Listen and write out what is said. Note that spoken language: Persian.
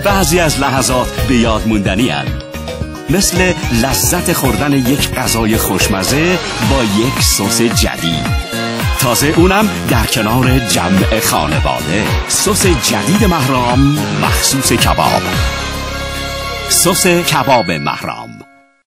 بعضی از لحظات به یاد موندنی هستند، مثل لذت خوردن یک غذای خوشمزه با یک سس جدید، تازه اونم در کنار جمع خانواده. سس جدید مهرام مخصوص کباب، سس کباب مهرام.